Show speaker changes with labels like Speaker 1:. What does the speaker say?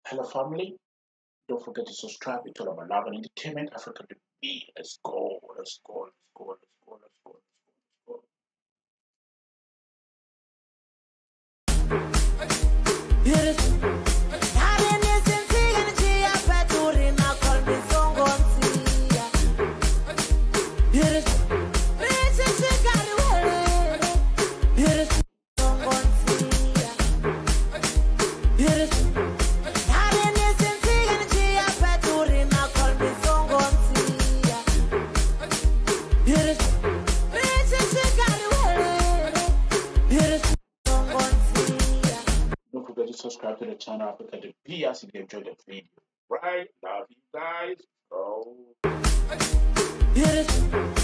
Speaker 1: Hello, family. Don't forget to subscribe. It's all about love and entertainment. Africa to be. Let's go. Let's go. Let's go. Let's go. Let's go. Let's go. Let's go. Don't forget to subscribe to the channel Africa to be as if you enjoyed the video. Right? Love you guys. Oh.